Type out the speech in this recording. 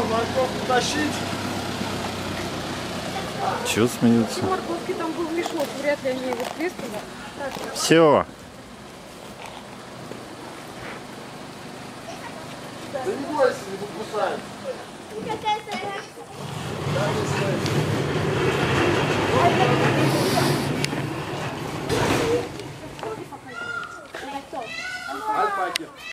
морковку тащить. Чего смеются? Морковки там был мешок, вряд ли они его впрыскали. Все. Да не бойся, не покусаем. Какая-то